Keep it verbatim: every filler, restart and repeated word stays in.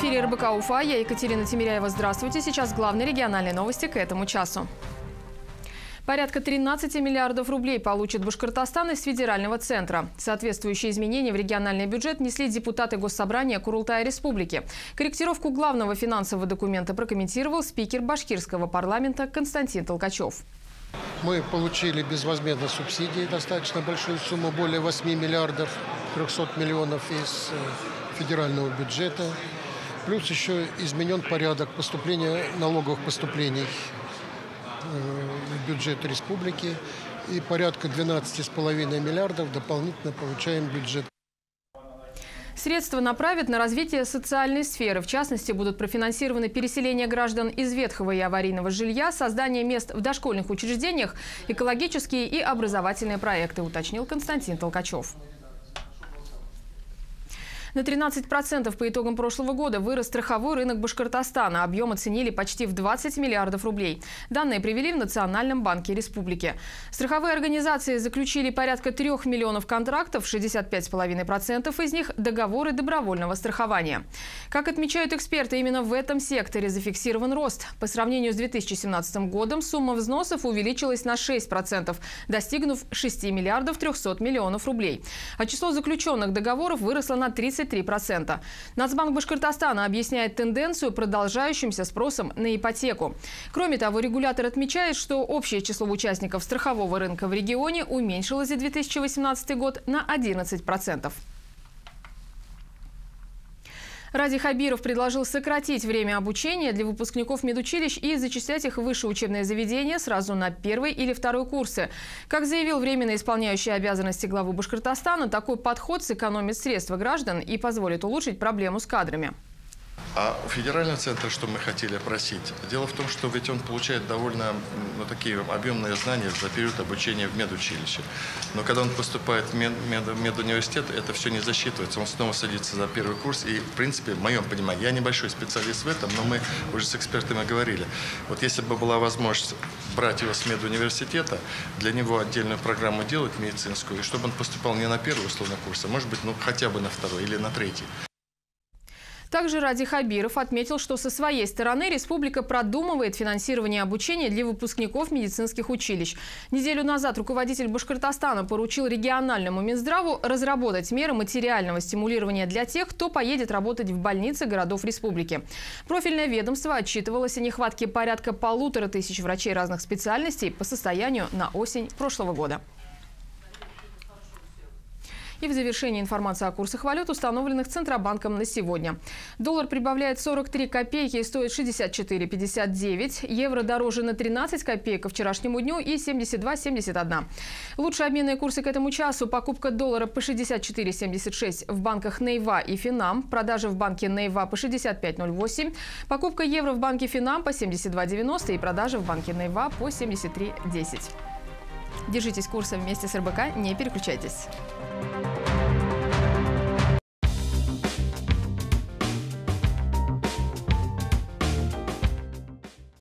эфире эр бэ ка Уфа. Я Екатерина Тимиряева. Здравствуйте. Сейчас главные региональные новости к этому часу. Порядка тринадцати миллиардов рублей получит Башкортостан из федерального центра. Соответствующие изменения в региональный бюджет внесли депутаты Госсобрания Курултая Республики. Корректировку главного финансового документа прокомментировал спикер башкирского парламента Константин Толкачев. Мы получили безвозмездно субсидии, достаточно большую сумму, более восьми миллиардов трехсот миллионов из федерального бюджета. Плюс еще изменен порядок поступления налоговых поступлений в бюджет республики. И порядка двенадцати с половиной миллиардов дополнительно получаем бюджет. Средства направят на развитие социальной сферы. В частности, будут профинансированы переселение граждан из ветхого и аварийного жилья, создание мест в дошкольных учреждениях, экологические и образовательные проекты, уточнил Константин Толкачев. На тринадцать процентов по итогам прошлого года вырос страховой рынок Башкортостана. Объем оценили почти в двадцать миллиардов рублей. Данные привели в Национальном банке республики. Страховые организации заключили порядка трех миллионов контрактов, шестьдесят пять целых пять десятых процента из них – договоры добровольного страхования. Как отмечают эксперты, именно в этом секторе зафиксирован рост. По сравнению с две тысячи семнадцатым годом сумма взносов увеличилась на шесть процентов, достигнув шести миллиардов трехсот миллионов рублей. А число заключенных договоров выросло на тридцать три процента. Нацбанк Башкортостана объясняет тенденцию продолжающимся спросом на ипотеку. Кроме того, регулятор отмечает, что общее число участников страхового рынка в регионе уменьшилось за две тысячи восемнадцатый год на одиннадцать процентов. Ради Хабиров предложил сократить время обучения для выпускников медучилищ и зачислять их в высшее учебное заведение сразу на первый или второй курсы. Как заявил временно исполняющий обязанности главы Башкортостана, такой подход сэкономит средства граждан и позволит улучшить проблему с кадрами. А у федерального центра что мы хотели просить? Дело в том, что ведь он получает довольно ну, такие объемные знания за период обучения в медучилище. Но когда он поступает в мед, мед, медуниверситет, это все не засчитывается. Он снова садится за первый курс. И, в принципе, в моем понимании, я небольшой специалист в этом, но мы уже с экспертами говорили. Вот если бы была возможность брать его с медуниверситета, для него отдельную программу делать медицинскую, и чтобы он поступал не на первый условный курс, а может быть, ну, хотя бы на второй или на третий. Также Ради Хабиров отметил, что со своей стороны республика продумывает финансирование обучения для выпускников медицинских училищ. Неделю назад руководитель Башкортостана поручил региональному Минздраву разработать меры материального стимулирования для тех, кто поедет работать в больницы городов республики. Профильное ведомство отчитывалось о нехватке порядка полутора тысяч врачей разных специальностей по состоянию на осень прошлого года. И в завершении информация о курсах валют, установленных Центробанком на сегодня. Доллар прибавляет сорок три копейки и стоит шестьдесят четыре пятьдесят девять. Евро дороже на тринадцать копеек ко вчерашнему дню и семьдесят два семьдесят один. Лучшие обменные курсы к этому часу. Покупка доллара по шестьдесят четыре семьдесят шесть в банках Нейва и Финам. Продажа в банке Нейва по шестьдесят пять ноль восемь. Покупка евро в банке Финам по семьдесят два девяносто и продажа в банке Нейва по семьдесят три десять. Держитесь курса вместе с эр бэ ка, не переключайтесь.